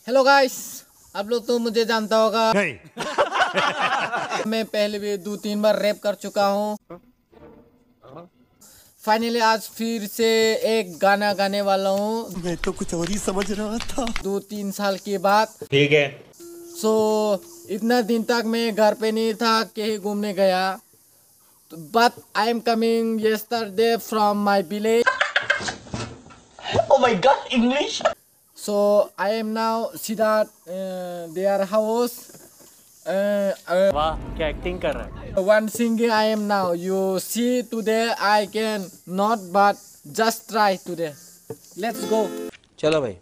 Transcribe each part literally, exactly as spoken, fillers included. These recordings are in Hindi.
हेलो गाइस, आप लोग तो मुझे जानता होगा नहीं। मैं पहले भी दो तीन बार रैप कर चुका हूँ। फाइनली आज फिर से एक गाना गाने वाला हूँ। मैं तो कुछ और ही समझ रहा था। दो तीन साल के बाद। ठीक है। सो so, इतना दिन तक मैं घर पे नहीं था, कहीं घूमने गया। But I am coming yesterday from my village. Oh my God, English. So I am now see that uh, their house. Uh, uh, वाह क्या एक्टिंग कर रहा है। one singing I am now. You see today I can not, but just try today. Let's go. चलो भाई।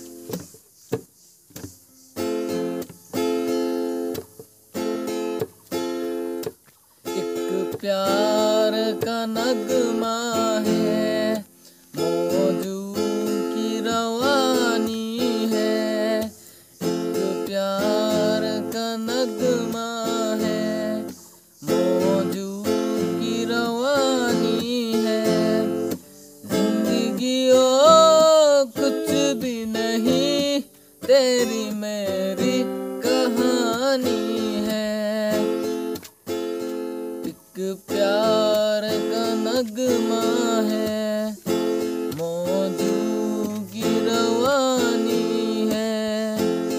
एक प्यार का नगमा है, मौजू की रवानी है। एक प्यार का नगमा है, मौजू की रवानी है। जिंदगी ओ कुछ भी नहीं, तेरी मेरी कहानी है। एक प्यार का नगमा है, मौजू की रवानी है।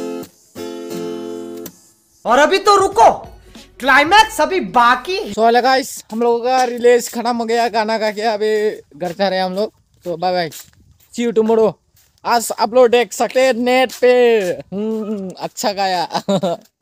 और अभी तो रुको, क्लाइमैक्स अभी बाकी है। सो हेलो गाइस, हम लोगों का रिलीज खत्म हो गया गाना का। क्या अभी घर जा रहे हैं हम लोग। तो bye bye, see you tomorrow. आज आप लोग देख सकते हैं नेट पे। हम्म अच्छा गाया।